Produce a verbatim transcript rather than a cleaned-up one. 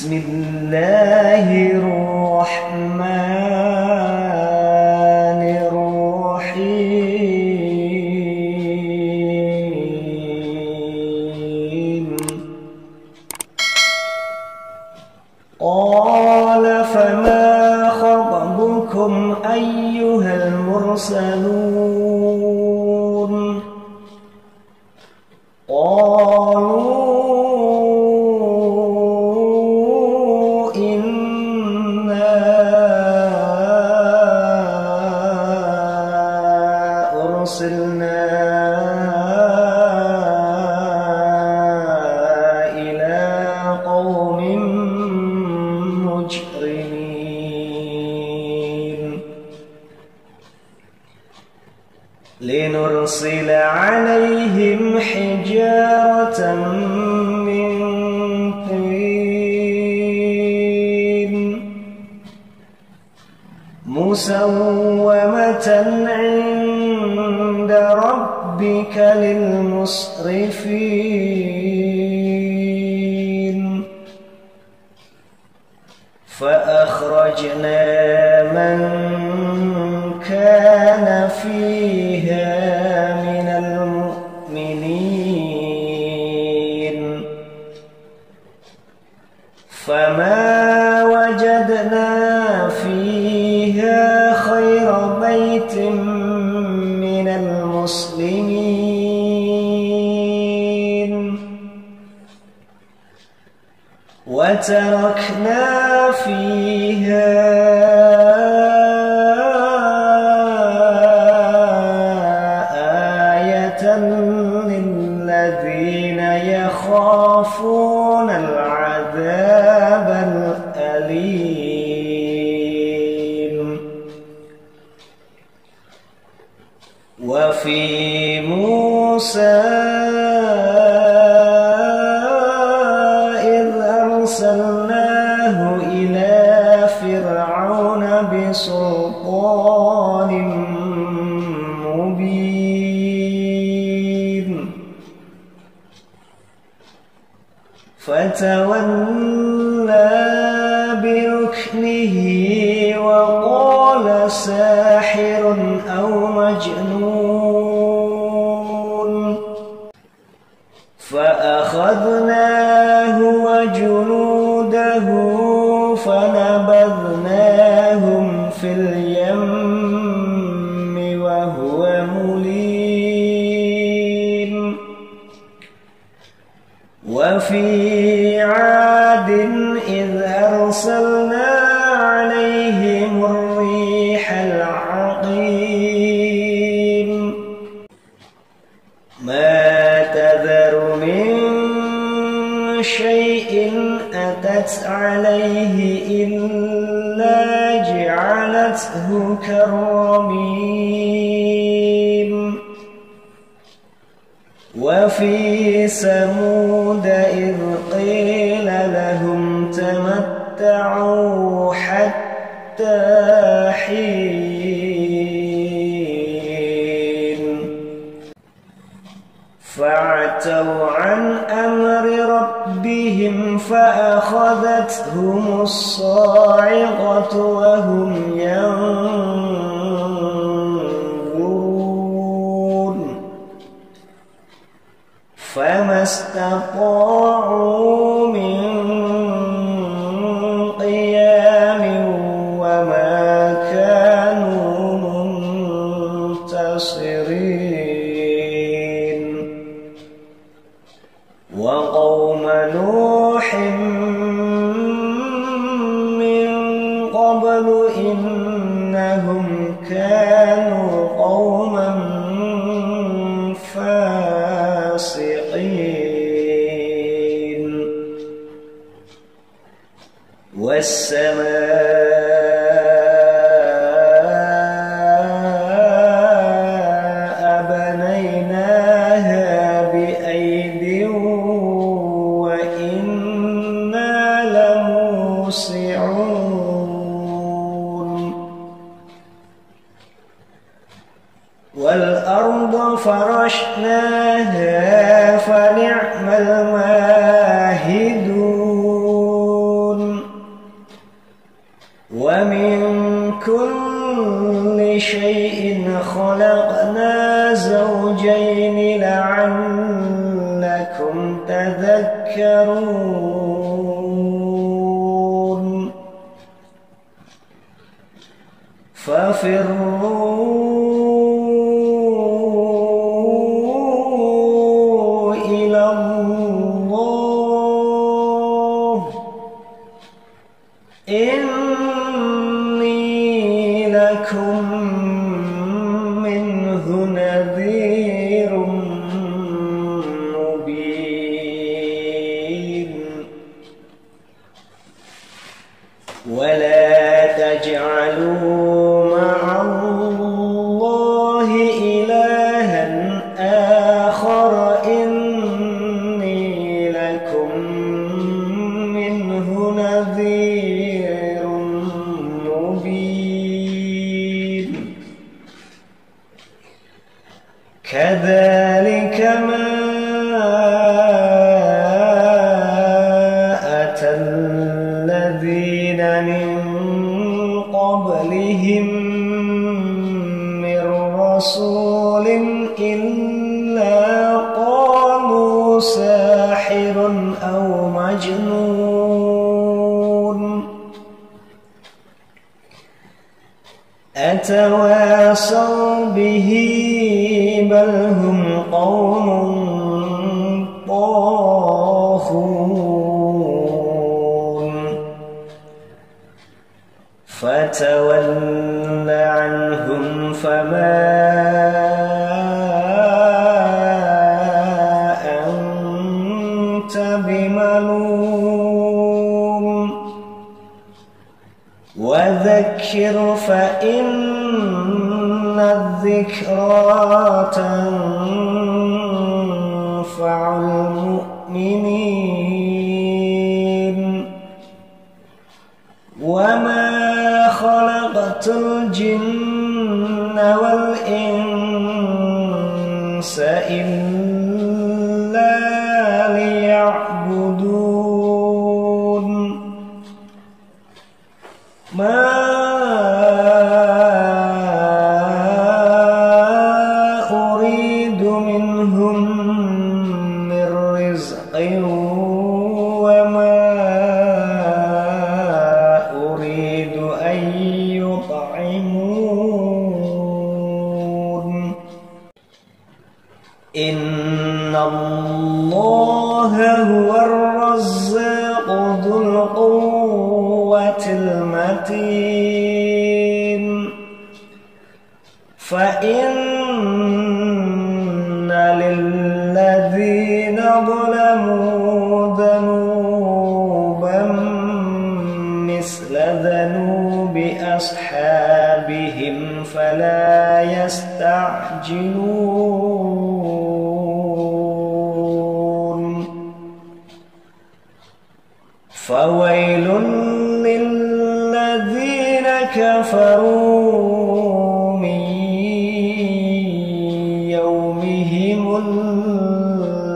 بسم الله الرحمن الرحيم قال فما خطبكم أيها المرسلون قالوا إنا أرسلنا إلى قوم مجرمين لنرسل عليهم حجارة من طين مسومة عند ربك للمسرفين فأخرجنا من كان فيها من المؤمنين فما وجدنا فيها خير بيت من المسلمين وتركنا فيها آية للذين يخافون العذاب الأليم وفي موسى إذ أرسلناه إلى فرعون بسلطان مبين فتولى بركنه وقال ساحر أو مجنون فأخذناه وجنوده فنبذناهم في اليم وهو مليم وفي عاد إذ أرسلنا عليهم الريح العقيم ما تذر من شيء أتت عليه إلا جعلته كالرميم وفي ثمود إذ قيل لهم تمتعوا حتى حين فعتوا عن أمر ربهم فأخذتهم الصاعقة وهم ينظرون فما استطاعوا من قيام وما كانوا منتصرين وقوم نوح من قبل إنهم كانوا قوما فاسقين والسماء بنيناها بأيد وإنا لموسعون والأرض فرشناها فنعم الماهدون لعلكم تذكرون ففروا إلى الله إني لكم منه نذير مبين ولا تجعلوا مع الله إلها آخر إني لكم منه نذير مبين كذلك ما أتى الذين من قبلهم من رسول إلا قالوا ساحر أو مجنون أتواصوا به بل هم قوم طاغون فتول عنهم فما أنت بملوم وذكر فإن الذكرى تنفع المؤمنين وما خلقت الجن والإنس إلا ليعبدون ما أريد منهم من رزق وما أريد أن يطعمون إن الله هو الرزاق ذو القوة المتين فإن للذين ظلموا ذنوبا مثل ذنوب أصحابهم فلا يستعجلون فويل للذين كفروا من يومهم